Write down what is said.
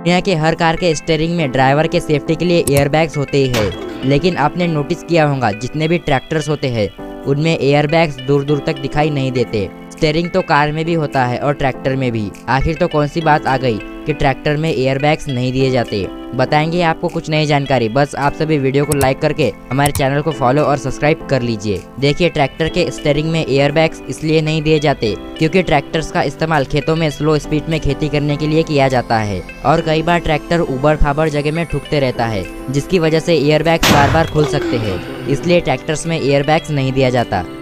दुनिया के हर कार के स्टीयरिंग में ड्राइवर के सेफ्टी के लिए एयरबैग्स होते ही है, लेकिन आपने नोटिस किया होगा जितने भी ट्रैक्टर्स होते हैं उनमें एयरबैग्स दूर दूर तक दिखाई नहीं देते। स्टीयरिंग तो कार में भी होता है और ट्रैक्टर में भी। आखिर तो कौन सी बात आ गई कि ट्रैक्टर में एयरबैग्स नहीं दिए जाते। बताएंगे आपको कुछ नई जानकारी। बस आप सभी वीडियो को लाइक करके हमारे चैनल को फॉलो और सब्सक्राइब कर लीजिए। देखिए, ट्रैक्टर के स्टीयरिंग में एयरबैग्स इसलिए नहीं दिए जाते क्योंकि ट्रैक्टर्स का इस्तेमाल खेतों में स्लो स्पीड में खेती करने के लिए किया जाता है और कई बार ट्रैक्टर ऊबड़ खाबड़ जगह में ठुकते रहता है, जिसकी वजह से एयरबैग्स बार बार खुल सकते हैं। इसलिए ट्रैक्टर्स में एयरबैग्स नहीं दिया जाता।